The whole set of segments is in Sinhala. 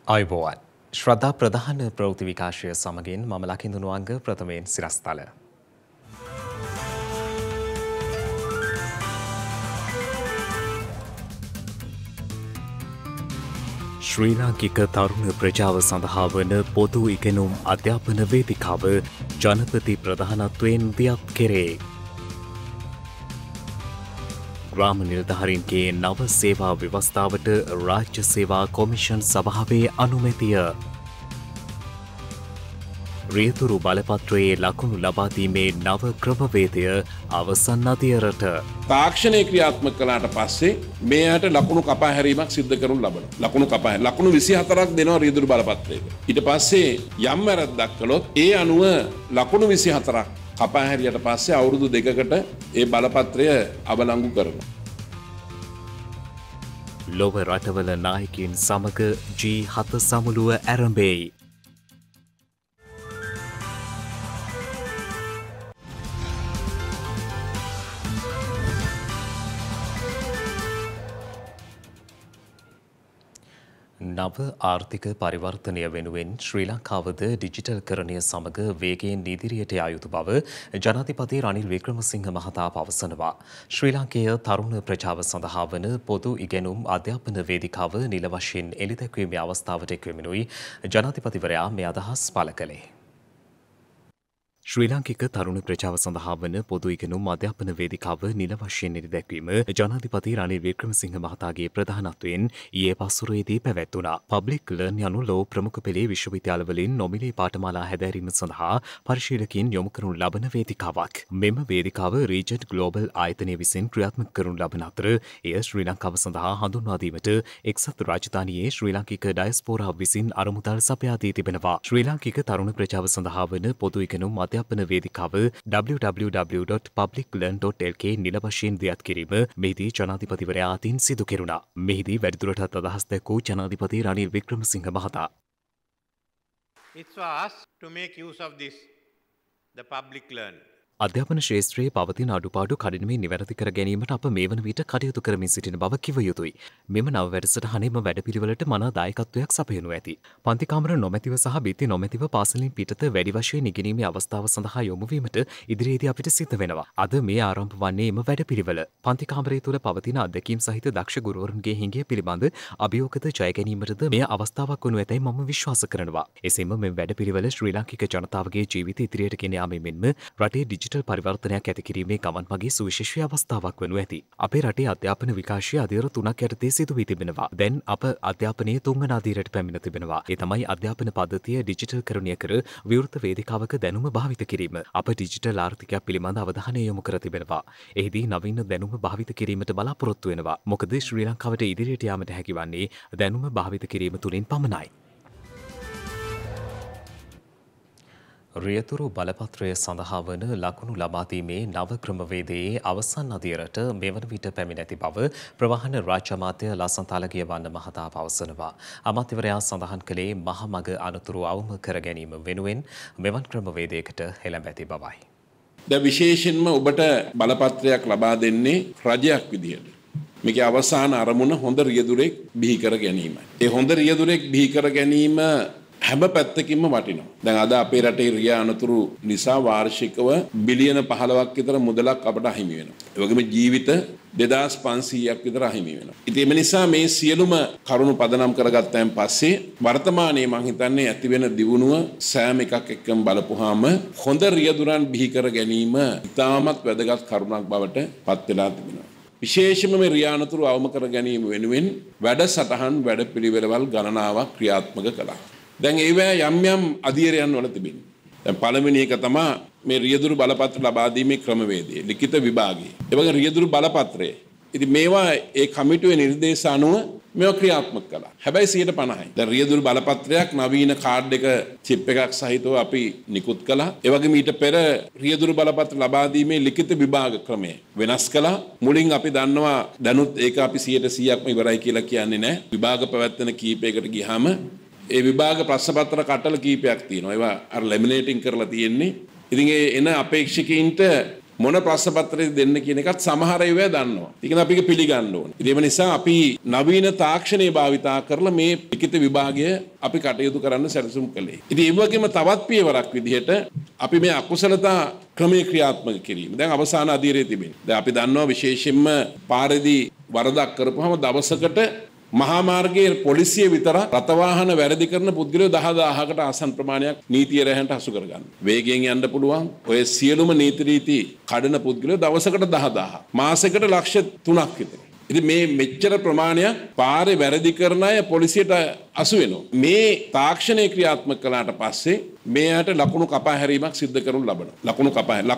ආයුබෝවන් ශ්‍රද්ධා ප්‍රධාන ප්‍රවෘත්ති විකාශය සමගින් මම ලකිඳුණු අංග ප්‍රථමයෙන් සිරස්තල. ශ්‍රී ලාංකික තරුණ ප්‍රජාව සඳහා වන පොදු ඉගෙනුම් අධ්‍යාපන වේදිකාව ජනපති ප්‍රධානත්වයෙන් දියත් කෙරේ. ග්‍රාම නිලධාරීන්ගේ නව සේවා ව්‍යවස්ථාවට රාජ්‍ය සේවා කොමිෂන් සභාවේ අනුමැතිය. රියතුරු බලපත්‍රයේ ලකුණු ලබා දීමේ නව ක්‍රමවේදය අවසන් අදියරට. තාක්ෂණය ක්‍රියාත්මක කළාට පස්සේ මේකට ලකුණු කපා හැරීමක් සිද්ධ කරනු ලබනවා. ලකුණු 24ක් දෙනවා රියදුරු බලපත්‍රයක. ඊට පස්සේ යම් වැරද්දක් කළොත් ඒ අනුව ලකුණු 24ක් කපා හැරියට පස්සේ අවුරුදු 2කට ඒ බලපත්‍රය අවලංගු කරනවා. ලොව රටවල නායකයින් සමග G7 සමුළුව ආරම්භයි. නව ආර්ථික පරිවර්තනය වෙනුවෙන් ශ්‍රී ලංකාවද ඩිජිටල් කරණය සමග වේගයෙන් ඉදිරියට යා යුතු බව ජනාධිපති රනිල් වික්‍රමසිංහ මහතා පවසනවා. ශ්‍රී ලාංකේය තරුණ ප්‍රජාව සඳහා වන පොදු ඉගෙනුම් අධ්‍යාපන වේදිකාව නිල වශයෙන් එළිදැක්වීමේ අවස්ථාවට එක්වෙමිනුයි ජනාධිපතිවරයා මේ අදහස් පළ කළේ. ශ්‍රී ලාංකික තරුණ ප්‍රජාව සඳහා වන පොදු ඉගෙනුම් අධ්‍යාපන වේදිකාව නිල වශයෙන් එළිදැක්වීම ජනාධිපති රනිල් වික්‍රමසිංහ මහතාගේ ප්‍රධානත්වයෙන් ඊයේ පස්වරුවේදී පැවැත්වුණා. පබ්ලික් ලර්න් යනු ලොව ප්‍රමුඛ පෙළේ විශ්වවිද්‍යාලවලින් නොමිලේ පාඨමාලා හැදෑරීම සඳහා පරිශීලකයින් යොමු කරනු ලබන වේදිකාවක්. මෙම වේදිකාව රීජන්ට් ග්ලෝබල් ආයතනය විසින් ක්‍රියාත්මක කරනු ලබන අතර එය ශ්‍රී ලංකාව සඳහා හඳුන්වා දීමට එක්සත් රාජධානියේ ශ්‍රී ලාංකික ඩයස්පෝරා විසින් අරමුදල් සපයා දී තිබෙනවා. ශ්‍රී ලාංකික තරුණ ප්‍රජාව සඳහා වන පොදු ඉගෙනුම් අධ්‍යාපන වේදිකාව www.publiclearn.lk නිල වශයෙන් දියත් කිරීම මෙහිදී ජනාධිපතිවරයා අතින් සිදු කෙරුණා. මෙහිදී වැඩිදුරටත් අදහස් දැක්වූ ජනාධිපති රනිල් වික්‍රමසිංහ මහතා. It's for us to make use of this, the public learn. අධ්‍යාපන ශේත්‍රයේ පවතින අඩුපාඩු කඩිනමින් නිවැරදි කර ගැනීමට අප මේ වන විට කටයුතු කරමින් සිටින බව කිව යුතුයි. මෙම නව වැඩසටහනේම වැඩපිළිවෙලට මනා දායකත්වයක් සපයනු ඇති. පන්ති කාමර නොමැතිව සහ බිත්ති නොමැතිව පාසලින් පිටත වැඩි වශයෙන් ඉගෙනීමේ අවස්ථාව සඳහා යොමු වීමට ඉදිරියේදී අපිට සිද්ධ වෙනවා. අද මේ ආරම්භ වන්නේ එම වැඩපිළිවෙල. පන්ති කාමරය තුළ පවතින අත්දැකීම් සහිත දක්ෂ ගුරුවරුන්ගේ හිඟය පිළිබඳ අභියෝගත ජය ගැනීමටද මෙය අවස්ථාවක් වනු ඇතැයි මම විශ්වාස කරනවා. එසේම මෙම වැඩපිළිවෙල ශ්‍රී ලාංකික ජනතාවගේ ජීවිත ඉදිරියට ගෙන යාමේ මෙන්ම රටේ ඩිජිටල් පරිවර්තනයක් ඇති කිරීමේ ගමන් මගේ සුවිශේෂී අවස්ථාවක් වනු ඇති. අපේ රටේ අධ්‍යාපන විකාශය අධීර 3ක් යටතේ සිදු වී තිබෙනවා. දැන් අප අධ්‍යාපනයේ තුන්වන අධීරයට පැමිණ තිබෙනවා. ඒ තමයි අධ්‍යාපන පද්ධතිය ඩිජිටල් කරණය කර විවෘත වේදිකාවක දැනුම භාවිත කිරීම. අප ඩිජිටල් ආර්ථිකයක් පිළිබඳ අවධානය යොමු කර තිබෙනවා. එහිදී නවීන දැනුම භාවිත කිරීමට බලාපොරොත්තු වෙනවා. මොකද ශ්‍රී ලංකාවට ඉදිරියට යාමට හැකිවන්නේ දැනුම භාවිත කිරීම තුලින් පමණයි. රියතුරු බලපත්‍රය සඳහා වන ලකුණු ලබාදීමේ නව ක්‍රමවේදයේ අවසන් අදියරට මෙවන විට පැමිණ ඇති බව ප්‍රවාහන රාජ්‍ය අමාත්‍ය ලසන්තාලගේ වන්න මහතා පවසනවා. අමාත්‍යවරයා සඳහන් කළේ මහමග අනතුරු අවම කර ගැනීම වෙනුවෙන් මෙවන් ක්‍රමවේදයකට එළඹ ඇති බවයි. දැන් විශේෂයෙන්ම ඔබට බලපත්‍රයක් ලබා දෙන්නේ රජයක් විදියට. මේකේ අවසාන අරමුණ හොඳ රියදුරෙක් බිහි කර ගැනීමයි. ඒ හොඳ රියදුරෙක් බිහි කර ගැනීම හැම පැත්තකින්ම වටිනවා. දැන් අද අපේ රටේ රියා අනතුරු නිසා වාර්ෂිකව බිලියන 15ක් විතර මුදලක් අපට අහිමි වෙනවා. ඒ වගේම ජීවිත 2500ක් විතර අහිමි වෙනවා. ඉතින් මේ නිසා මේ සියලුම කරුණු පදනම් කරගත්තයින් පස්සේ වර්තමානයේ මම හිතන්නේ ඇති වෙන දියුණුව සෑම එකක් එක්කම බලපුවාම හොඳ රියදුරන් බිහි කර ගැනීම ඉතාමත් වැදගත් කරුණක් බවට පත් වෙලා තිබෙනවා. විශේෂයෙන්ම මේ රියා අනතුරු අවම කර ගැනීම වෙනුවෙන් වැඩසටහන් වැඩපිළිවෙළවල් ගණනාවක් ක්‍රියාත්මක කළා. දැන් ඒවැ යම් යම් අධීරයන් වල තිබෙනවා. දැන් පළවෙනි එක තමයි මේ රියදුරු බලපත්‍ර ලබා දීමේ ක්‍රමවේදය, ලිඛිත විභාගය. ඒ වගේ රියදුරු බලපත්‍රය. ඉතින් මේවා ඒ කමිටුවේ නිර්දේශ අනුව මේවා ක්‍රියාත්මක කළා. හැබැයි 150යි. දැන් රියදුරු බලපත්‍රයක් නවීන කාඩ් එක චිප් එකක් සහිතව අපි නිකුත් කළා. ඒ වගේම ඊට පෙර රියදුරු බලපත්‍ර ලබා දීමේ ලිඛිත විභාග ක්‍රමය වෙනස් කළා. මුලින් අපි දන්නවා දැනුත් ඒක අපි 100%ක්ම ඉවරයි කියලා කියන්නේ නැහැ. විභාග පැවැත්වෙන කීපයකට ගියාම ඒ විභාග ප්‍රශ්න පත්‍ර කටල කීපයක් තියෙනවා. ඒවා අර ලැමිනේටින් කරලා තියෙන්නේ. ඉතින් ඒ එන අපේක්ෂකයින්ට මොන ප්‍රශ්න පත්‍රය දෙන්න කියන එකත් සමහර ඒවා දන්නවා. ඒක අපි පිළිගන්න ඕනේ. ඒ නිසා අපි නවීන තාක්ෂණය භාවිතා කරලා මේ ලිඛිත විභාගය අපි කටයුතු කරන්න සැලසුම් කළේ. ඉතින් ඒ වගේම තවත් පියවරක් විදිහට අපි මේ අකුසලතා ක්‍රමයේ ක්‍රියාත්මක කිරීම. දැන් අවසාන අධීරයේ තිබෙනවා. දැන් අපි දන්නවා විශේෂයෙන්ම පාරේදී වරදක් කරපුවම දවසකට මහා මාර්ගයේ පොලිසිය විතර රථවාහන වැරදි කරන පුද්ගලයෝ 10000කට ආසන්න ප්‍රමාණයක් නීතිය රැහැන්ට හසු කරගන්න. වේගයෙන් යන්න පුළුවන්. ඔය සියලුම නීති රීති කඩන පුද්ගලයෝ දවසකට 10000. මාසෙකට ලක්ෂ 3ක් විතර. ඉතින් මේ මෙච්චර ප්‍රමාණයක් පාරේ වැරදි කරන අය පොලිසියට අසු වෙනවා. මේ තාක්ෂණය ක්‍රියාත්මක කළාට පස්සේ මේකට ලකුණු කපා හැරීමක් සිද්ධ කරනු ලබනවා. ලකුණු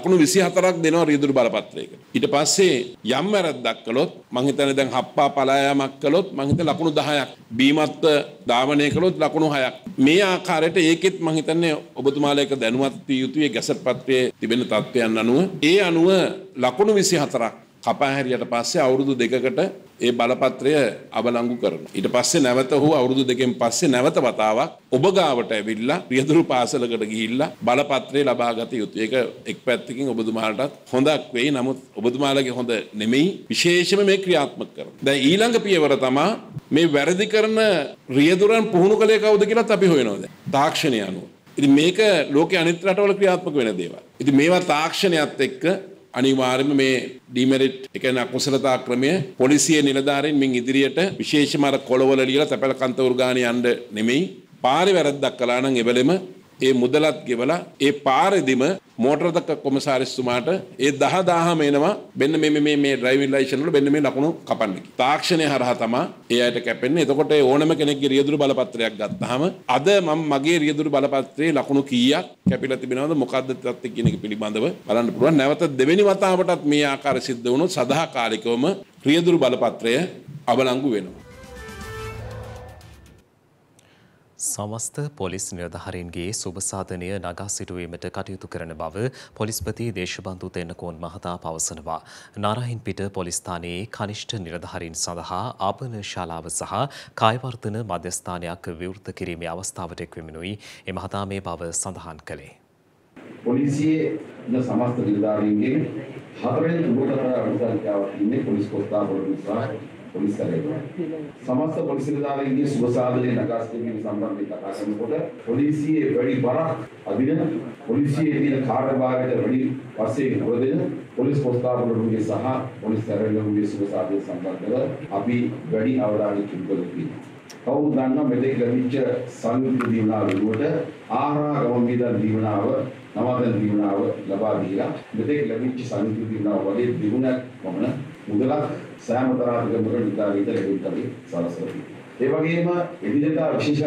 24ක් දෙනවා රියදුරු බලපත්‍රයකට. ඊට පස්සේ යම් වැරද්දක් කළොත් මං හිතන්නේ දැන් හප්පා පලායාමක් කළොත් මං හිතන්නේ ලකුණු 10ක්. බීමත්ව ධාවනය කළොත් ලකුණු 6ක්. මේ ආකාරයට ඒකෙත් මං හිතන්නේ ඔබතුමාලා එක දැනුවත් විය යුතුයි ගැසට් පත්‍රයේ තිබෙන තත්ත්වයන් අනුව. ඒ අනුව ලකුණු 24ක් කපා හැරියට පස්සේ අවුරුදු 2කට ඒ බලපත්‍රය අවලංගු කරනවා. ඊට පස්සේ නැවත ඔහු අවුරුදු 2කින් පස්සේ නැවත වතාවක් ඔබ ගාවට ඇවිල්ලා රියදුරු පාසලකට ගිහිල්ලා බලපත්‍රය ලබා ගත යුතුයි. ඒක එක් පැත්තකින් ඔබතුමාලටත් හොඳක් වෙයි. නමුත් ඔබතුමාලගේ හොඳ නෙමෙයි. විශේෂයෙන්ම මේ ක්‍රියාත්මක කරනවා. දැන් ඊළඟ පියවර තමයි මේ වැරදි කරන රියදුරන් පුහුණු කළේ කවුද කියලාත් අපි හොයනවා දැන්. තාක්ෂණය අනුව. ඉතින් මේක ලෝකයේ අනිත් රටවල ක්‍රියාත්මක වෙන දේවල්. ඉතින් මේවා තාක්ෂණයත් එක්ක අනිවාර්යයෙන්ම මේ ඩිමෙරිට් ඒ කියන්නේ අකුසලතා ක්‍රමය පොලිසිය නිලධාරීන් මින් ඉදිරියට විශේෂම අර කොළවල ලියලා තැපැල කන්තවුරු ගානේ යන්න නෙමෙයි පාරේ වැරද්දක් කළා නම් එවෙලෙම ඒ මුදලත් ගෙවලා ඒ පාරේදීම මෝටර කොමසාරිස්තුමාට ඒ 10000ම එනවා මෙන්න මේ ඩ්‍රයිවිං ලයිසන්ස් වල මෙන්න මේ ලකුණු කපන්න කියලා. තාක්ෂණය හරහා තමයි ඒ අයට කැපෙන්නේ. එතකොට ඕනම කෙනෙක්ගේ රියදුරු බලපත්‍රයක් ගත්තාම අද මම මගේ රියදුරු බලපත්‍රයේ ලකුණු කීයක් කැපිලා තිබෙනවද මොකද්ද තත්ත්වය කියන එක පිළිබඳව බලන්න පුළුවන්. නැවත දෙවෙනි වතාවටත් මේ ආකාරය සිද්ධ වුණොත් සදාකාලිකවම රියදුරු බලපත්‍රය අවලංගු වෙනවා. සමස්ත පොලිස් නිලධාරීන්ගේ සුබසාධනය නගා සිටුවීමට කටයුතු කරන බව පොලිස්පති දේශබන්දු තෙන්නකෝන් මහතා පවසනවා. නාරායන්පිට පොලිස් ස්ථානයේ කනිෂ්ඨ නිලධාරීන් සඳහා ආපන ශාලාව සහ කායවර්ධන මධ්‍යස්ථානයක් විවෘත කිරීමේ අවස්ථාවට එක්වෙමිනුයි එම මහතා මේ බව සඳහන් කළේ. පොලිසියේ සමස්ත නිලධාරීන්ගේ 4 වෙනි උපකරණ අනුසාරිකාවක් ඉන්නේ පොලිස් කොස්තාපවල නිසා පොලිස් කරේ. සමස්ත පොලිස් නිලධාරීන්ගේ සුබ සාධනයේ නගා සිටීම සම්බන්ධයෙන් කතා කරනකොට පොලිසියේ වැඩි බරක් අදින පොලිසියේ තියෙන කාර්යභාරයට වැඩි වශයෙන් නොදෙන පොලිස් කොස්තාපවලුන්ගේ සහ පොලිස් සැරවැල්ලුන්ගේ සුබ සාධනය සම්බන්ධව අපි වැඩි අවධානයක් යොමු කරලා කවුරුද දන්නා මෙතෙක් ලැබිච්ච සංයුක්ත දීවනාව වෙනුවට ආහාර ගමන් විදන් දීවනාව නවාතන දීවනාව ලබා දීලා මෙතෙක් ලැබිච්ච සංයුක්ත දීවනාව වගේ දෙගුණක් පමණ මුදලක් සෑම තරාතිකමකට නිදාගීත ලැබෙන්නයි සලසනවා. ඒ වගේම එදිනෙදා විශේෂ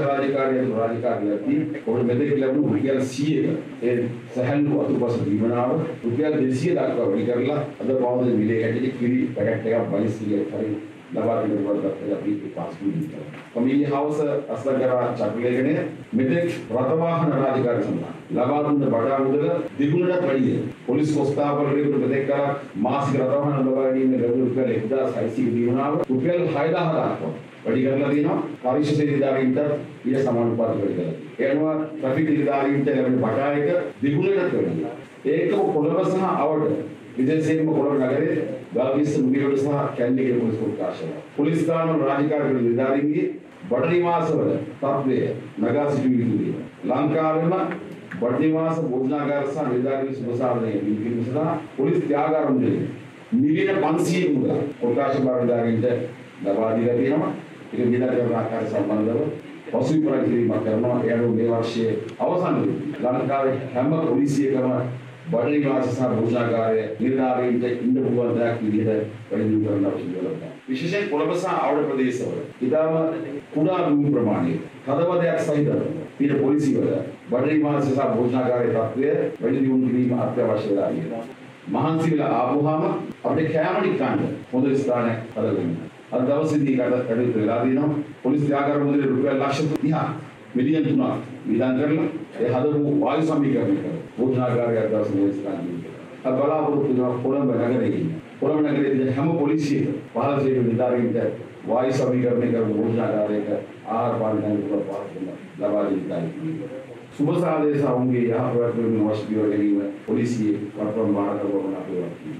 රාජකාරියදී පොඩි මෙතෙක් ලැබුණු රුපියල් 100ක ඒ සැහැල්ලු අතුපස දීවනාව රුපියල් 200 දක්වා වැඩි කරලා අද පවුද මිලේ හැටියට කිරි පැකට් එකක් 22 හරි ලබා දෙන්න වලට අපි පාස්කු දීලා. කමිලි හවුස් අස්ලගරා චක්‍රලේගනේ මෙතෙක් රථවාහන රාජකාරී සඳහා ලබා දුන්න බඩා මුදල දෙගුණකට වැඩි. පොලිස් කොස්තාපවලට මෙතෙක් මාසික රථවාහන ලබා ගැනීම ලැබුණු රුපියල් 1600 දීවනාව රුපියල් 6000 දක්වා වැඩි කරලා තියෙනවා. පරිශ සේවීදාරීන්ට ඊට සමානුපාතික වැඩි කරලා. ඒ අනුව ට්‍රැෆික් නිලධාරීන්ට ලැබෙන බඩා එක දෙගුණකට වැඩි. ඒකම කොළඹ සහ අවඩ විදේශීයම කොළඹ නගරයේ ගල්කිස්ස මුගිරවල සහ කැන්ඩිගේ පොලිස් කොට්ටාශය. පොලිස් ස්ථාන රාජකාරී නිලධාරීන්ගේ බඩ නිවාසවල තත්ත්වය නගා සිටු යුතුයි. ලංකාවෙම බඩ නිවාස භෝජනාගාර සහ නිලධාරීන් සුබසාධනය කිරීම සඳහා පොලිස් ත්‍යාගාරම්වල මිලියන 500 මුදල් කොට්ටාශ බාරදාරින්ට ලබා දීලා තියෙනවා. ඒක නිලධාරීන් ආකාර සම්බන්ධව පසුවිපරම් කිරීමක් කරනවා. ඒ අනුව මේ වර්ෂයේ අවසානයේ ලංකාවේ හැම පොලිසියකම බඩ නිවාස සහ භෝජනාගාරයේ නිලධාරීන්ට ඉන්න පුළුවන් දයක් විදිහට වැඩි කරන්න අවශ්‍ය වෙනවා. විශේෂයෙන් කොළඹ සහ ආවඩ ප්‍රදේශවල ඉතාම කුඩා භූමි ප්‍රමාණය කදවදයක් සහිතව පිට පොලිසිවල බඩ නිවාස සහ භෝජනාගාරයේ තත්ත්වය වැඩි දියුණු කිරීම අත්‍යවශ්‍ය වෙලා තියෙනවා. මහන්සි වෙලා ආවොහම අපේ කැමරි කන්න හොඳ ස්ථානයක් හදගන්න. අද දවසේදී කටයුතු වෙලා තියෙනවා. පොලිස් ත්‍යාගාර මුදලේ රුපියල් ලක්ෂ 30ක් මිලියන් 3ක් වියදම් කරලා ඒ හදපු වායු සමීකරණය කරලා භෝජනාගාරයක් දවසේ ස්ථානීය. අද බලාපොරොත්තු වෙනවා කොළඹ නගරයේ. කොළඹ නගරයේ තියෙන හැම පොලිසියක පහළ සේවක නිලධාරීන්ට වායු සමීකරණය කරපු භෝජනාගාරයක ආහාර පාන දැන් පුරා පාස් කරනවා. ලබා දෙන්නයි. සුබසාදේ සමුගේ යහපත් වෙන අවශ්‍ය පියවර ගැනීම පොලිසියේ වරප්‍රම බාරකවම අපේ වටී.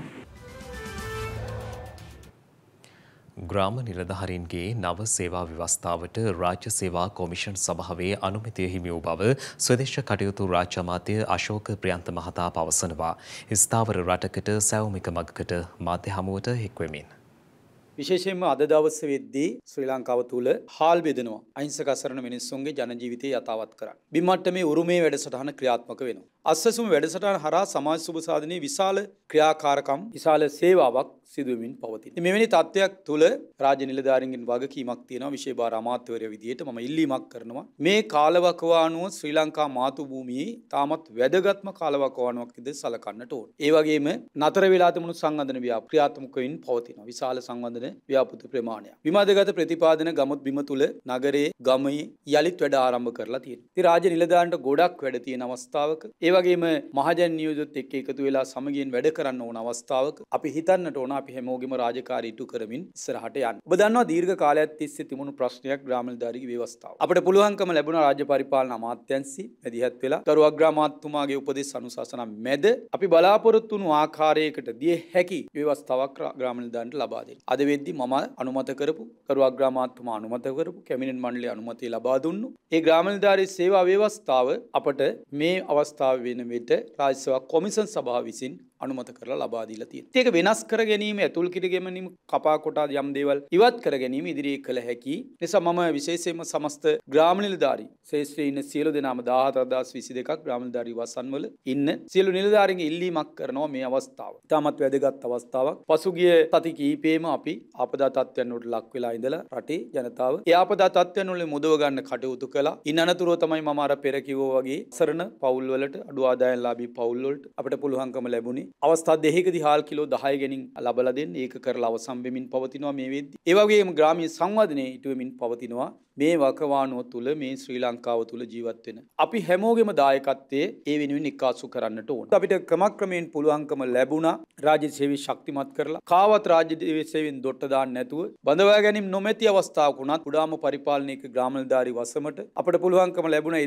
ග්‍රාම නිලධාරීන්ගේ නව සේවා ව්‍යවස්ථාවට රාජ්‍ය සේවා කොමිෂන් සභාවේ අනුමැතිය හිමි වූ බව ස්වදේශ කටයුතු රාජ්‍ය අමාත්‍ය අශෝක ප්‍රියන්ත මහතා පවසනවා. ස්ථාවර රටකට සැවොමික මගකට මාධ්‍ය හමුවට එක්වෙමින්. විශේෂයෙන්ම අද දවසේ වෙද්දී ශ්‍රී ලංකාව තුල හාල් බෙදෙනවා අහිංසක අසරණ මිනිස්සුන්ගේ ජන ජීවිතය යථාවත් කරන්න. බිම්මට්ටමේ උරුමේ වැඩසටහන ක්‍රියාත්මක වෙනවා. අස්සසුම වැඩසටහන හරහා සමාජ සුබ සාධනයේ විශාල ක්‍රියාකාරකම් විශාල සේවාවක් සිදු වෙමින් පවතින. මෙවැනි තත්ත්වයක් තුල රාජ්‍ය නිලධාරීන්ගෙන් වගකීමක් තියෙනවා. විශේෂ භාර අමාත්‍යවරයා විදියට මම ඉල්ලීමක් කරනවා. මේ කාලවකවානුව ශ්‍රී ලංකා මාතු භූමියේ තාමත් වැදගත්ම කාලවකවානුවක් විදිහට සලකන්නට ඕන. ඒ වගේම නතර වෙලා තිබුණු සංවර්ධන ව්‍යාපෘති ක්‍රියාත්මක වෙමින් පවතිනවා. විශාල සංවර්ධන ව්‍යාපෘති ප්‍රමාණයක්. විවාදගත ප්‍රතිපාදන ගමුත් බිම තුල නගරයේ ගමයේ යලිත් වැඩ ආරම්භ කරලා තියෙනවා. ඉතින් රාජ්‍ය නිලධාරීන්ට ගොඩක් වැඩ තියෙන අවස්ථාවක ඒ වගේම මහජන නියෝජිත එක්ක එකතු වෙලා සමගියෙන් වැඩ කරන්න ඕන අවස්ථාවක අපි හිතන්නට ඕන අපි හැමෝගෙම රාජකාරී ඉටු කරමින් ඉස්සරහට යන්න. ඔබ දන්නවා දීර්ඝ කාලයක් තිස්සේ තිබුණු ප්‍රශ්නයක් ග්‍රාම නිලධාරීගේ ව්‍යවස්ථාව. අපිට පුළුවන්කම ලැබුණා රාජ්‍ය පරිපාලන අමාත්‍යාංශي මැදිහත් වෙලා ගරු අග්‍රාමාත්‍යතුමාගේ උපදෙස් අනුශාසනා මැද අපි බලාපොරොත්තු වුණු ආකාරයකට දිය හැකි ව්‍යවස්ථාවක් ග්‍රාම නිලධාරීන්ට ලබා දෙන්න. අද වෙද්දී මම අනුමත කරපු ගරු අග්‍රාමාත්‍යතුමා අනුමත කරපු කැබිනට් මණ්ඩලයේ අනුමැතිය ලබා දුන්නු. ඒ ග්‍රාම නිලධාරී සේවා ව්‍යවස්ථාව අපට මේ අවස්ථාව වෙන විට රාජ්‍ය සේවා කොමිෂන් සභාව විසින් අනුමත කරලා ලබා දීලා තියෙනවා. ඒක වෙනස් කර ගැනීම ඇතුල් කිර ගැනීම කපා කොටා යම් දේවල් ඉවත් කර ගැනීම ඉදිරියේ කළ හැකි. නිසා මම විශේෂයෙන්ම සමස්ත ග්‍රාම නිලධාරී ශ්‍රේෂ්ඨ ඉන්න සියලු දෙනාම 14022ක් ග්‍රාම නිලධාරී වසන්වල ඉන්න සියලු නිලධාරීන්ගේ ඉල්ලීමක් කරනවා මේ අවස්ථාව. ඉතාමත් වැදගත් අවස්ථාවක්. පසුගිය සති කිහිපෙම අපි ආපදා තත්ත්වයන් වලට ලක් වෙලා ඉඳලා රටේ ජනතාව ඒ ආපදා තත්ත්වයන් වලින් මුදව ගන්න කටයුතු කළා. ඉන් අනතුරුව තමයි මම අර පෙර කිව්වා වගේ සරණ පවුල් වලට අඩු ආදායම්ලාභී පවුල් වලට අපිට පුළුවන්කම ලැබුණේ අවස්ථා දෙකකදී හාල් කිලෝ 10 ගෙනින් ලබලා දෙන්න. ඒක කරලා අවසන් වෙමින් පවතිනවා මේ වෙද්දී. ඒ වගේම ග්‍රාමීය සංවර්ධනයේ ඉටු වෙමින් පවතිනවා. මේ වකවානුව තුල මේ ශ්‍රී ලංකාව තුල ජීවත් වෙන අපි හැමෝගෙම දායකත්වයේ ඒ වෙනුවෙන් එක්කාසු කරන්නට ඕන. අපිට ක්‍රමක්‍රමයෙන් පුළුවන්කම ලැබුණා රාජ්‍ය සේවය ශක්තිමත් කරලා කාවත් රාජ්‍ය සේවයෙන් දොට්ට දාන්න නැතුව බඳවා ගැනීම නොමැති අවස්ථාවක උනත් කුඩාම පරිපාලනයක ග්‍රාම නිලධාරී වසමට අපිට පුළුවන්කම ලැබුණා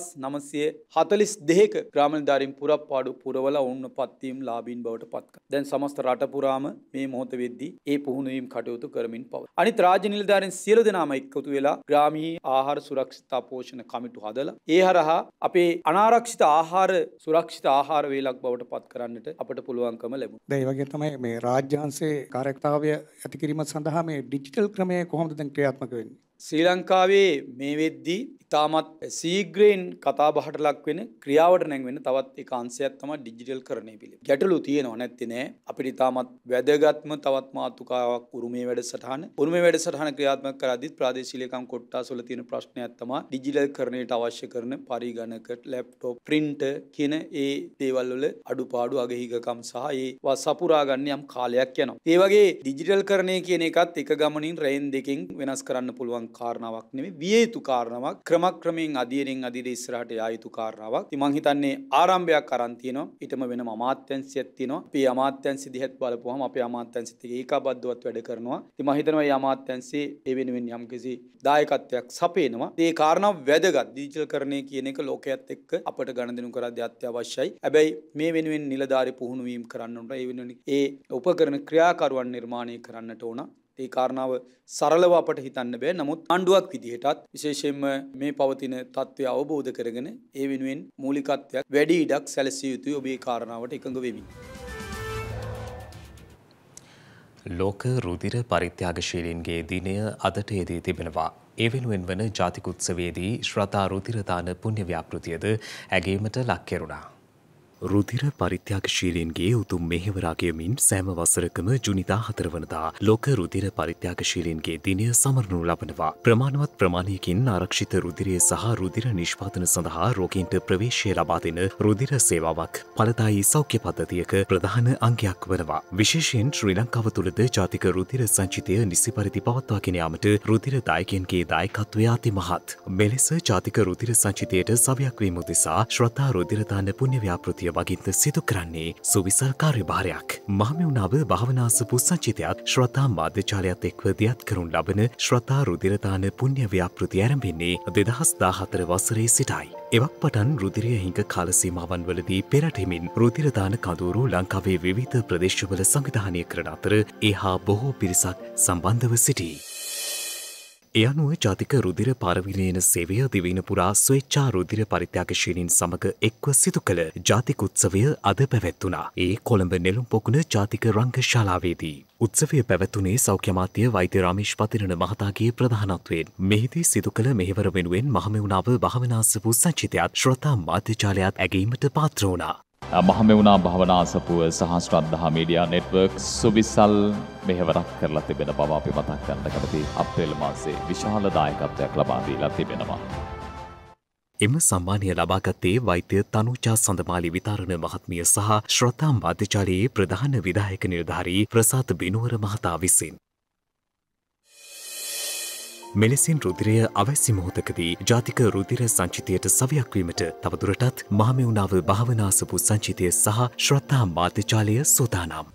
1942ක ග්‍රාම නිලධාරීන් පුරප්පාඩු පුරවලා වුණ පත්වීම් ලාභීන් බවට පත් කරා. දැන් සමස්ත රට පුරාම මේ මොහොත වෙද්දී ඒ පුහුණු වීම කටයුතු කරමින් පවතී. අනිත් රාජ්‍ය නිලධාරීන් සියලු දෙනාම එක්වතු වෙලා ග්‍රාමීය ආහාර සුරක්ෂිතතා පෝෂණ කමිටු හදලා ඒ හරහා අපේ අනාරක්ෂිත ආහාර සුරක්ෂිත ආහාර වේලක් බවට පත් කරන්නට අපට පුළුවන්කම ලැබුණා. දැන් ඒ වගේ තමයි මේ රාජ්‍යාංශයේ කාර්යක්ෂමතාවය ඇති කිරීම සඳහා මේ ඩිජිටල් ක්‍රමය කොහොමද දැන් ක්‍රියාත්මක වෙන්නේ? ශ්‍රී ලංකාවේ මේ වෙද්දී ඉතාමත් සීග්‍රයෙන් කතා බහට ලක් වෙන ක්‍රියාවට නැංවෙන තවත් එක අංශයක් තමයි ඩිජිටල් කරණය පිළිබඳ. ගැටලු තියෙනව නැත්තේ නෑ. අපිට ඉතාමත් වැදගත්ම තවත් මාතෘකාවක් උරුමේ වැඩසටහන. උරුමේ වැඩසටහන ක්‍රියාත්මක කරද්දී ප්‍රාදේශීය ලේකම් කොට්ටාසවල තියෙන ප්‍රශ්නයක් තමයි ඩිජිටල් කරණයට අවශ්‍ය කරන පරිගණක, ලැප්ටොප්, printer කියන ඒ දේවල් වල අඩුපාඩු අගහිගකම් සහ ඒවා සපුරා ගන්න යම් කාලයක් යනවා. ඒ වගේ ඩිජිටල් කරණය කියන එකත් එක ගමනින් රේන් දෙකකින් වෙනස් කරන්න පුළුවන් කාරණාවක් නෙමෙයි. විය යුතු කාරණාවක්. ක්‍රමක්‍රමයෙන් අධීරෙන් අධීර ඉස්සරහට යා යුතු කාරණාවක්. ඉතින් මං හිතන්නේ ආරම්භයක් අරන් තියෙනවා. ඊටම වෙනම අමාත්‍යාංශයක් තියෙනවා. අපි අමාත්‍යාංශ දිහත් බලපුවහම අපේ අමාත්‍යාංශෙත් ඒකාබද්ධවත් වැඩ කරනවා. ඉතින් මං හිතනවා මේ අමාත්‍යාංශයේ ඒ වෙනුවෙන් යම්කිසි දායකත්වයක් සපයනවා. ඒ කාරණාව වැදගත්. ඩිජිටල් කරණය කියන එක ලෝකයේත් එක්ක අපට ගනුදෙනු කරද්දී අත්‍යවශ්‍යයි. හැබැයි මේ වෙනුවෙන් නිලධාරී පුහුණු වීම කරන්න ඕන. ඒ වෙනුවෙන් ඒ උපකරණ ක්‍රියාකරුවන් නිර්මාණය කරන්නට ඕන. ඒ කාරණාව සරලව අපට හිතන්න බෑ. නමුත් ආණ්ඩුවක් විදිහටත් විශේෂයෙන්ම මේ පවතින තත්ත්වය අවබෝධ කරගෙන ඒ වෙනුවෙන් මූලිකත්වයක් වැඩි ඉඩක් සැලසිය යුතුයි. ඔබේ කාරණාවට එකඟ වෙමි. ලෝක රුධිර පරිත්‍යාගශීලීන්ගේ දිනය අදට යෙදී තිබෙනවා. ඒ වෙනුවෙන් වන ජාතික උත්සවයේදී ශ්‍රද්ධා රුධිර දාන පුණ්‍ය ව්‍යාපෘතියද ඇගීමට ලක් කෙරුණා. රුධිර පරිත්‍යාගශීලීන්ගේ උතුම් මෙහෙවරාගයමින් සෑම වසරකම ජුනි 14 වනදා ලෝක රුධිර පරිත්‍යාගශීලීන්ගේ දිනය සමරනු ලබනවා. ප්‍රමාණවත් ප්‍රමාණයකින් ආරක්ෂිත රුධිරය සහ රුධිර නිෂ්පාදන සඳහා රෝගීන්ට ප්‍රවේශය ලබා දෙන රුධිර සේවාවක් ඵලදායී සෞඛ්‍ය පද්ධතියක ප්‍රධාන අංගයක් වනවා. විශේෂයෙන් ශ්‍රී ලංකාව තුළද ජාතික රුධිර සංචිතය නිසි පරිදි පවත්වාගෙන යාමට රුධිර දායකයන්ගේ දායකත්වය අතිමහත්. මෙලෙස ජාතික රුධිර සංචිතයට සවයක් වීම උදෙසා ශ්‍රද්ධා රුධිර දාන පුණ්‍ය ව්‍යාපෘතිය කුටිය වගින්ද සිදු කරන්නේ සුවිසල් කාර්යභාරයක්. මහමෙවුනාව භාවනාසපු සංචිතයත් ශ්‍රද්ධා මාධ්‍යජාලයත් එක්ව දියත් කරනු ලබන ශ්‍රද්ධා රුධිරදාන පුණ්‍ය ව්‍යාපෘති ආරම්භෙන්නේ 2014 වසරේ සිටයි. එවක් පටන් රුධිරය හිඟ කාල සීමාවන් වලදී පෙරටෙමින් රුධිරදාන කඳවුරු ලංකාවේ විවිධ ප්‍රදේශවල සංවිධානය කරන අතර ඒ හා බොහෝ පිරිසක් සම්බන්ධව සිටී. ඒ අනුව ජාතික රුධිර පාරවිලයන සේවය දිවයින පුරා ස්වේච්ඡා රුධිර පරිත්‍යාගශීලීන් සමග එක්ව සිදු කළ ජාතික උත්සවය අද පැවැත්වුණා. ඒ කොළඹ නෙළුම් පොකුණ ජාතික රංගශාලාවේදී. උත්සවය පැවැත්වුණේ සෞඛ්‍ය අමාත්‍ය වෛද්‍ය රමේෂ් පතිරණ මහතාගේ ප්‍රධානත්වයෙන්. මෙහිදී සිදු කළ මෙහෙවර වෙනුවෙන් මහමෙවුනාව භාවනාසපු සංචිතයත් ශ්‍රෝතා මාධ්‍යජාලයත් ඇගීමට පාත්‍ර වුණා. මහමෙවුනා භාවනා අසපුව සහ ශ්‍රද්ධා මීඩියා නෙට්වර්ක් සුවිසල් මෙහෙවරක් කරලා තිබෙන බව අපි මතක් කරන්න කැමති. අප්‍රේල් මාසයේ විශාල දායකත්වයක් ලබා දීලා තිබෙනවා. එම සම්මානය ලබාගත්තේ වෛද්‍ය තනුජා සඳමාලි විතාරණ මහත්මිය සහ ශ්‍රෝතා මාධ්‍යජාලයේ ප්‍රධාන විධායක නිලධාරී ප්‍රසාද් බිනුවර මහතා විසින්. මෙලෙසින් රුධිරය අවැසි මොහොතකදී ජාතික රුධිර සංචිතයට සවියක් වීමට තවදුරටත් මහමෙවුනාව භාවනාසපු සංචිතය සහ ශ්‍රද්ධා මාධ්‍යජාලය සූදානම්.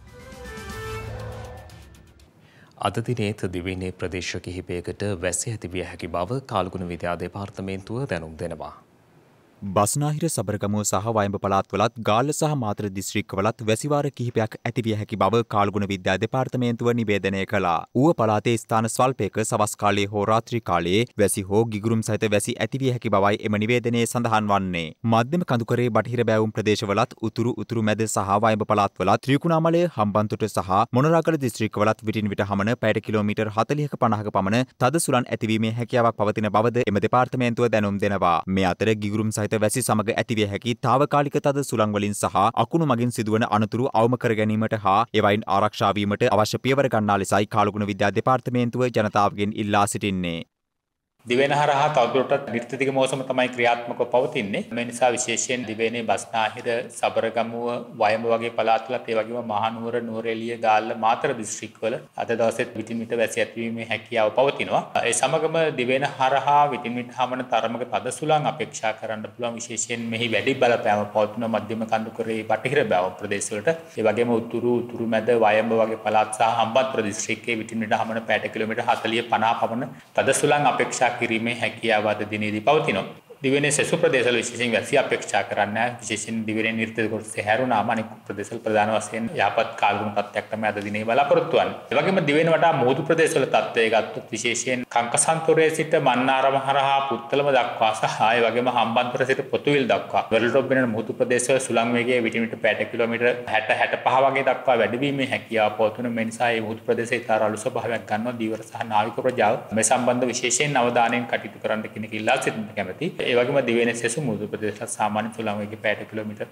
අද දිනේත් දිවයිනේ ප්‍රදේශ කිහිපයකට වැසි ඇතිවිය හැකි බව කාලගුණ විද්‍යා දෙපාර්තමේන්තුව දැනුම් දෙනවා. බස්නාහිර සබරගමුව සහ වයඹ පළාත්වලත් ගාල්ල සහ මාතර දිස්ත්‍රික්කවලත් වැසිවාර කිහිපයක් ඇතිවිය හැකි බව කාලගුණ විද්‍යා දෙපාර්තමේන්තුව නිවේදනය කළා. ඌව පළාතේ ස්ථාන ස්වල්පයක සවස් කාලයේ හෝ රාත්‍රී කාලයේ වැසි හෝ ගිගුරුම් සහිත වැසි ඇතිවිය හැකි බවයි එම නිවේදනයේ සඳහන් වන්නේ. මධ්‍යම කඳුකරේ බටහිර බැවුම් ප්‍රදේශවලත් උතුරු මැද සහ වයඹ පළාත්වලත් ත්‍රිකුණාමලය හම්බන්තොට සහ මොනරාගල දිස්ත්‍රික්කවලත් විටින් විට හමන පැයට කිලෝමීටර් 40ක 50ක පමණ තද සුළං ඇතිවීමේ හැකියාවක් පවතින බවද එම දෙපාර්තමේන්තුව දැනුම් දෙනවා. මේ අතර ගිගුරුම් සහිත වැසි සමග ඇතිවිය හැකි තාවකාලික තද සුළං වලින් සහ අකුණු මගින් සිදුවන අනතුරු අවම කර ගැනීමට හා එවයින් ආරක්ෂා වීමට අවශ්‍ය පියවර ගන්නා ලෙසයි කාලගුණ විද්‍යා දෙපාර්තමේන්තුව ජනතාවගෙන් ඉල්ලා සිටින්නේ. දිවයින හරහා තවදුරටත් නිර්තතික මෝසම තමයි ක්‍රියාත්මකව පවතින්නේ. මේ නිසා විශේෂයෙන් දිවයිනේ බස්නාහිර සබරගමුව වයඹ වගේ පළාත්වලත් ඒ වගේම මහනුවර නුවරඑළිය ගාල්ල මාතර දිස්ත්‍රික්කවල අද දවසේත් විටින් විට වැසි ඇතිවීමේ හැකියාව පවතිනවා. ඒ සමගම දිවයින හරහා විටින් විට හමන තරමක තද සුළං අපේක්ෂා කරන්න පුළුවන්. විශේෂයෙන් මෙහි වැඩි බලපෑම පවතින මධ්‍යම කඳුකරේ බටහිර බැවුම් ප්‍රදේශවලට. ඒ වගේම උතුරු මැද වයඹ වගේ පළාත් සහ හම්බන්තොට දිස්ත්‍රික්කයේ විටින් විට හමන පැයට කිලෝමීටර් 40 50 පමණ තද සුළං අපේක්ෂා කිරීමේ හැකියාව අද දිනේදී පවතිනවා. දිවයිනේ සෙසු ප්‍රදේශවල විශේෂයෙන් වැසි අපේක්ෂා කරන්නේ විශේෂයෙන් දිවයිනේ නිර්තේ කොටසේ හැරුණාම අනෙක් ප්‍රදේශවල ප්‍රධාන වශයෙන් යහපත් කාලගුණ තත්ත්වයක් තමයි අද දිනේ බලාපොරොත්තු වෙන්නේ. ඒ වගේම දිවයින වටා මුහුදු ප්‍රදේශවල තත්ත්වය ගත්තොත් විශේෂයෙන් කංකසන්තොරේ සිට මන්නාරම හරහා පුත්තලම දක්වා සහ ඒ වගේම හම්බන්තොට සිට පොතුවිල් දක්වා වෙරළටොප් වෙන මුහුදු ප්‍රදේශවල සුළං වේගය විටින් විට පැයට කිලෝමීටර් 60 65 වගේ දක්වා වැඩිවීමේ හැකියාව පවතුන. මේ නිසා මේ මුහුදු ප්‍රදේශයේ ඊතර අලු ස්වභාවයක් ගන්නවා දීවර සහ නාවික ප්‍රජාව මේ සම්බන්ධ විශේෂයෙන් අවධානයෙන් කටයුතු කරන්න කෙනෙක් ඉල්ලා සිටින්න කැමැති. ඒ වගේම දිවයිනේ සෙසු මුහුදු ප්‍රදේශවල සාමාන්‍ය සුළං වේගය පැයට කිලෝමීටර්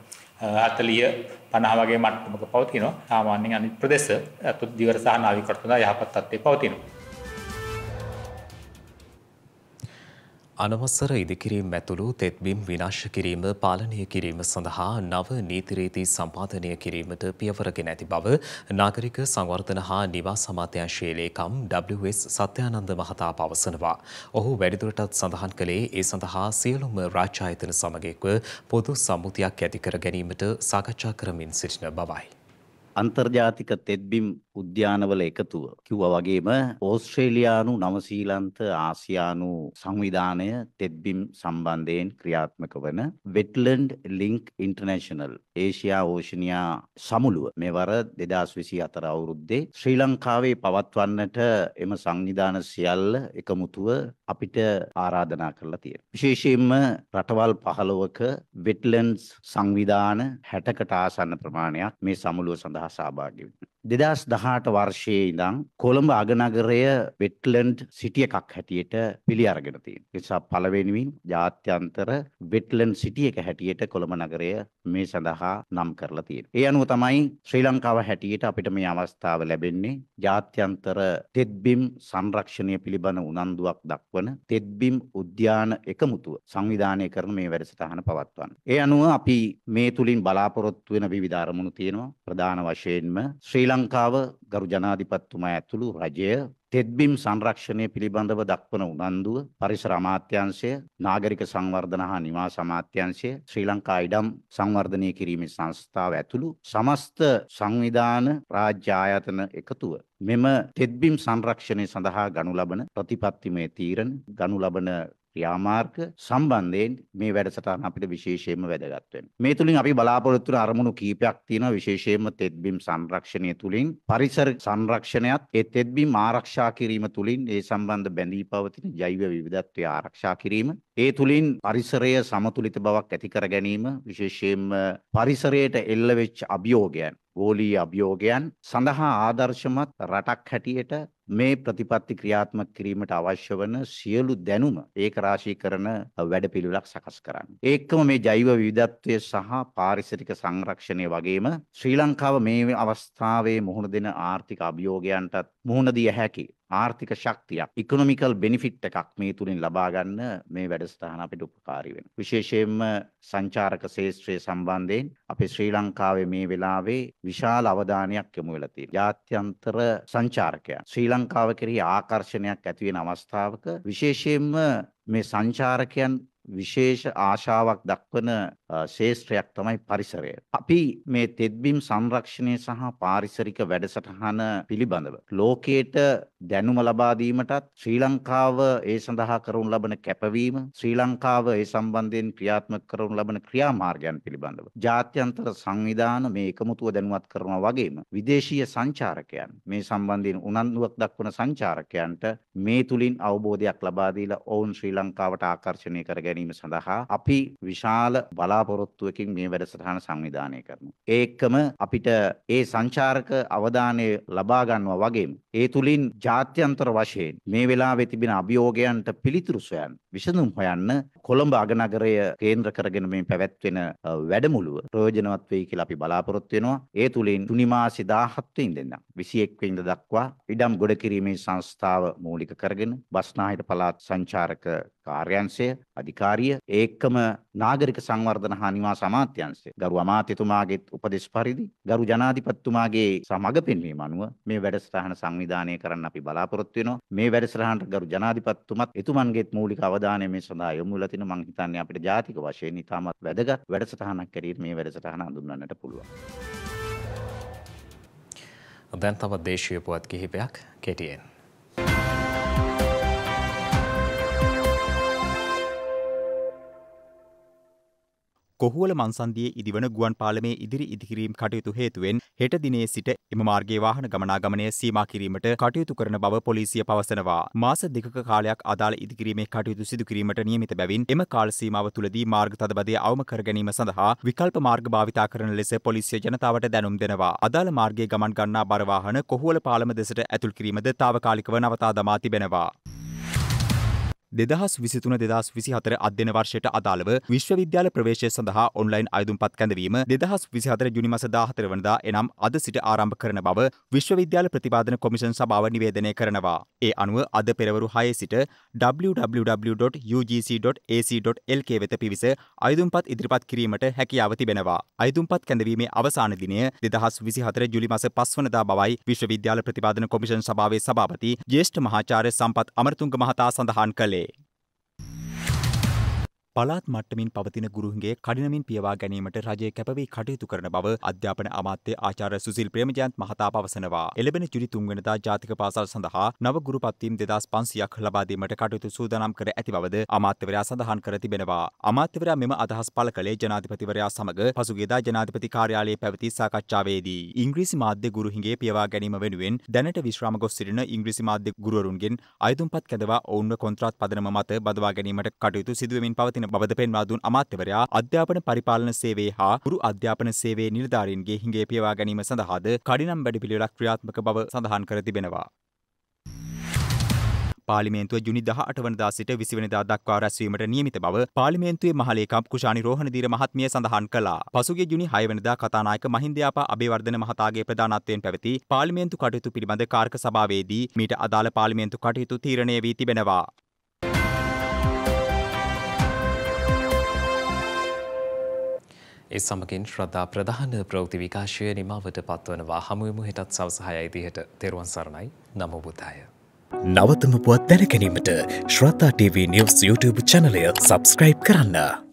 40 50 වගේ මට්ටමක පවතිනවා. සාමාන්‍යයෙන් අනිත් ප්‍රදේශ අතුත් දීවර සහ නාවික ප්‍රජාව යහපත් තත්ත්වයේ පවතිනවා. අනවසර ඉදිකිරීම් ඇතුළු තෙත්බිම් විනාශ කිරීම පාලනය කිරීම සඳහා නව නීතිරීති සම්පාදනය කිරීමට පියවරගෙන ඇති බව නාගරික සංවර්ධන හා නිවාස අමාත්‍යාංශයේ ලේකම් WS සත්‍යානන්ද මහතා පවසනවා. ඔහු වැඩිදුරටත් සඳහන් කළේ ඒ සඳහා සියලුම රාජ්‍ය ආයතන සමග එක්ව පොදු සම්මුතියක් ඇති කර ගැනීමට සාකච්ඡා කරමින් සිටින බවයි. අන්තර්ජාතික තෙත්බිම් උද්‍යානවල එකතුව කිව්වා වගේම ඕස්ට්‍රේලියානු නවසීලන්ත ආසියානු සංවිධානය තෙත්බිම් සම්බන්ධයෙන් ක්‍රියාත්මක වන wetland link international Asia Oceania සමුළුව මෙවර 2024 අවුරුද්දේ ශ්‍රී ලංකාවේ පවත්වන්නට එම සංවිධාන සියල්ල එකමුතුව අපිට ආරාධනා කරලා තියෙනවා. විශේෂයෙන්ම රටවල් 15ක වෙට්ලන්ඩ්ස් සංවිධාන 60කට ආසන්න ප්‍රමාණයක් මේ සමුළුව සඳහා සහභාගී වෙනවා. 2018 වර්ෂයේ ඉඳන් කොළඹ අගනගරය වෙට්ලන්ඩ් සිටි එකක් හැටියට පිළි අරගෙන තියෙනවා. ඒ නිසා පළවෙනිමින් ජාත්‍යන්තර වෙට්ලන්ඩ් සිටි එක හැටියට කොළඹ නගරය මේ සඳහා නම් කරලා තියෙනවා. ඒ අනුව තමයි ශ්‍රී ලංකාව හැටියට අපිට මේ අවස්ථාව ලැබෙන්නේ ජාත්‍යන්තර තෙත්බිම් සංරක්ෂණය පිළිබඳ උනන්දුවක් දක්වන තෙත්බිම් උද්‍යාන එකමුතුව සංවිධානය කරන මේ වැඩසටහන පවත්වන්න. ඒ අනුව අපි මේ තුලින් බලාපොරොත්තු වෙන විවිධ අරමුණු තියෙනවා. ප්‍රධාන වශයෙන්ම ශ්‍රී ලංකාව ගරු ජනාධිපතිතුමා ඇතුළු රජය තෙත්බිම් සංරක්ෂණය පිළිබඳව දක්වන උනන්දුව පරිසර අමාත්‍යාංශය, නාගරික සංවර්ධන හා නිවාස අමාත්‍යාංශය, ශ්‍රී ලංකා ඉඩම් සංවර්ධනය කිරීමේ සංස්ථාව ඇතුළු සමස්ත සංවිධාන රාජ්‍ය ආයතන එකතුව මෙම තෙත්බිම් සංරක්ෂණය සඳහා ගනු ලබන ප්‍රතිපත්තිමය තීරණ, ගනු ලබන ක්‍රියාමාර්ග සම්බන්ධයෙන් මේ වැඩසටහන අපිට විශේෂයෙන්ම වැදගත් වෙනවා. මේ තුලින් අපි බලාපොරොත්තු වන අරමුණු කීපයක් තියෙනවා. විශේෂයෙන්ම තෙත්බිම් සංරක්ෂණය තුලින් පරිසර සංරක්ෂණයත් ඒ තෙත්බිම් ආරක්ෂා කිරීම තුලින් ඒ සම්බන්ධ බැඳී පවතින ජෛව විවිධත්වය ආරක්ෂා කිරීම, ඒ තුලින් පරිසරය සමතුලිත බවක් ඇති කර ගැනීම, විශේෂයෙන්ම පරිසරයට එල්ල වෙච්ච අභියෝගයන්, ගෝලීය අභියෝගයන් සඳහා ආදර්ශමත් රටක් හැටියට මේ ප්‍රතිපත්ති ක්‍රියාත්මක කිරීමට අවශ්‍ය වන සියලු දැනුම ඒකරාශී කරන වැඩපිළිවෙලක් සකස් කරන්න. ඒකම මේ ජෛව විවිධත්වය සහ පාරිසරික සංරක්ෂණය වගේම ශ්‍රී ලංකාව මේ අවස්ථාවේ මුහුණ දෙන ආර්ථික අභියෝගයන්ටත් මුහුණ දිය හැකි ආර්ථික ශක්තියක්, ඉකොනොමිකල් බෙනිෆිට් එකක් මේ තුලින් ලබා ගන්න මේ වැඩසටහන අපිට උපකාරී වෙනවා. විශේෂයෙන්ම සංචාරක ශාස්ත්‍රය සම්බන්ධයෙන් අපේ ශ්‍රී ලංකාවේ මේ වෙලාවේ විශාල අවධානයක් යොමු වෙලා තියෙනවා. ජාත්‍යන්තර සංචාරකයන් ශ්‍රී ලංකාව කෙරෙහි ආකර්ෂණයක් ඇති වෙන අවස්ථාවක විශේෂයෙන්ම මේ සංචාරකයන් විශේෂ ආශාවක් දක්වන ශාස්ත්‍රයක් තමයි පරිසරය. අපි මේ තෙත්බිම් සංරක්ෂණය සහ පාරිසරික වැඩසටහන පිළිබඳව ලෝකයට දැනුම ලබා දීමටත් ශ්‍රී ලංකාව ඒ සඳහා කරනු ලබන කැපවීම, ශ්‍රී ලංකාව ඒ සම්බන්ධයෙන් ක්‍රියාත්මක කරනු ලබන ක්‍රියාමාර්ගයන් පිළිබඳව ජාත්‍යන්තර සංවිධාන මේ එකමුතුව දැනුවත් කරනවා වගේම විදේශීය සංචාරකයන් මේ සම්බන්ධයෙන් උනන්දුවක් දක්වන සංචාරකයන්ට මේ තුලින් අවබෝධයක් ලබා දීලා ඔවුන් ශ්‍රී ලංකාවට ආකර්ෂණය කර ගැනීම සඳහා අපි විශාල බලාපොරොත්තුවකින් මේ වැඩසටහන සංවිධානය කරනවා. ඒකම අපිට ඒ සංචාරක අවධානය ලබා ගන්නවා වගේම ඒ තුලින් ජාත්‍යන්තර වශයෙන් මේ වෙලාවේ තිබෙන අභියෝගයන්ට පිළිතුරු සොයන්න, විසඳුම් හොයන්න කොළඹ අගනගරය කේන්ද්‍ර කරගෙන මේ පැවැත්වෙන වැඩමුළුව ප්‍රයෝජනවත් වෙයි කියලා අපි බලාපොරොත්තු වෙනවා. ඒ තුලින් තුනි මාසේ 17 වෙනිදා ඉඳන් 21 වෙනිදා දක්වා ඉඩම් ගොඩ කිරීමේ සංස්ථාව මූලික කරගෙන බස්නාහිර පළාත් සංචාරක කාර්යාංශය අධිකාරිය ඒකම නාගරික සංවර්ධන හා නිවාස අමාත්‍යාංශය ගරු අමාත්‍යතුමාගේ උපදෙස් පරිදි ගරු ජනාධිපතිතුමාගේ සමග පෙන්වීම අනුව මේ වැඩසටහන සංවිධානය කරන්න අපි බලාපොරොත්තු වෙනවා. මේ වැඩසටහනට ගරු ජනාධිපතිතුමත් එතුමන්ගේත් මූලික අවධානය මේ සඳහා යොමු වෙලා තිනවා. මම හිතන්නේ අපිට ජාතික වශයෙන් ඉතාමත් වැදගත් වැඩසටහනක් කැරියට මේ වැඩසටහන හඳුන්වන්නට පුළුවන්. දැන් තවත් දේශීය පුවත් කිහිපයක් කෙටියෙන්. කොහුවල මන්සන්දියේ ඉදිවන ගුවන් පාලමේ ඉදිරි ඉදිකිරීම් කටයුතු හේතුවෙන් හෙට දිනේ සිට එම මාර්ගයේ වාහන ගමනාගමනය සීමා කිරීමට කටයුතු කරන බව පොලිසිය පවසනවා. මාස දෙකක කාලයක් අදාළ ඉදිකිරීමේ කටයුතු සිදු කිරීමට නියමිත බැවින් එම කාල සීමාව තුළදී මාර්ග තදබදය අවම කර ගැනීම සඳහා විකල්ප මාර්ග භාවිතා කරන ලෙස පොලිසිය ජනතාවට දැනුම් දෙනවා. අදාළ මාර්ගයේ ගමන් ගන්නා බර වාහන කොහුවල පාලම දෙසට ඇතුල් කිරීමද තාවකාලිකව නවතා දමා තිබෙනවා. 2023-2024 අධ්‍යයන වර්ෂයට අදාළව විශ්වවිද්‍යාල ප්‍රවේශය සඳහා ඔන්ලයින් අයදුම්පත් කැඳවීම 2024 ජුනි මාස 14 වනදා එනම් අද සිට ආරම්භ කරන බව විශ්වවිද්‍යාල ප්‍රතිපාදන කොමිෂන් සභාව නිවේදනය කරනවා. ඒ අනුව අද පෙරවරු 6 සිට www.ugc.ac.lk වෙත පිවිස අයදුම්පත් ඉදිරිපත් කිරීමට හැකියාව තිබෙනවා. අයදුම්පත් කැඳවීමේ අවසාන දිනය 2024 ජුලි මාස 5 වනදා බවයි විශ්වවිද්‍යාල ප්‍රතිපාදන කොමිෂන් සභාවේ සභාපති ජ්‍යෙෂ්ඨ මහාචාර්ය සම්පත් අමරතුංග මහතා සඳහන් කළේ. පළාත් මට්ටමින් පවතින ගුරුහිඟේ කඩිනමින් පියවා ගැනීමට රජය කැපවී කටයුතු කරන බව අධ්‍යාපන අමාත්‍ය ආචාර්ය සුසිල් ප්‍රේමජයන්ත් මහතා පවසනවා. එළඹෙන ජුලි 3 වෙනිදා ජාතික පාසල් සඳහා නව ගුරු පත්වීම් 2500ක් ලබා දීමට කටයුතු සූදානම් කර ඇති බවද අමාත්‍යවරයා සඳහන් කර තිබෙනවා. අමාත්‍යවරයා මෙම අදහස් පළ කළේ ජනාධිපතිවරයා සමග පසුගියදා ජනාධිපති කාර්යාලයේ පැවති සාකච්ඡාවේදී. ඉංග්‍රීසි මාධ්‍ය ගුරුහිඟේ පියවා ගැනීම වෙනුවෙන් දැනට විශ්‍රාම ගොස් සිටින ඉංග්‍රීසි මාධ්‍ය ගුරුවරුන්ගෙන් අයදුම්පත් කැඳවා ඔවුන්ව කොන්ත්‍රාත් පදනම මත බදවා ගැනීමට කටයුතු සිදුවෙමින් පවතින බවද පෙන්වා දුන් අමාත්‍යවරයා අධ්‍යාපන පරිපාලන සේවයේ හා ගුරු අධ්‍යාපන සේවයේ නිලධාරීන්ගේ හිඟේ පියවා ගැනීම සඳහාද කඩිනම් වැඩපිළිවෙලක් ක්‍රියාත්මක බව සඳහන් කර තිබෙනවා. පාර්ලිමේන්තුව ජුනි 18 වනදා සිට 20 වෙනිදා දක්වා රැස්වීමට නියමිත බව පාර්ලිමේන්තුවේ මහලේකම් කුෂානි රෝහණදීර මහත්මිය සඳහන් කළා. පසුගිය ජුනි 6 වෙනිදා කතානායක මහින්දයාපා අබේවර්ධන මහතාගේ ප්‍රධානත්වයෙන් පැවති පාර්ලිමේන්තු කටයුතු පිළිබඳ කාර්ක සභාවේදී මීට අදාළ පාර්ලිමේන්තු කටයුතු තීරණය වී තිබෙනවා. ඒ සමගින් ශ්‍රද්ධා ප්‍රධාන ප්‍රවෘත්ති විකාශය නිමාවට පත්වනවා. හමුවෙමු හෙටත් සවස 6:30ට. තෙරුවන් සරණයි. නමෝ බුද්ධාය. නවතම පුවත් දැනගැනීමට ශ්‍රද්ධා TV News YouTube චැනලය සබස්ක්‍රයිබ් කරන්න.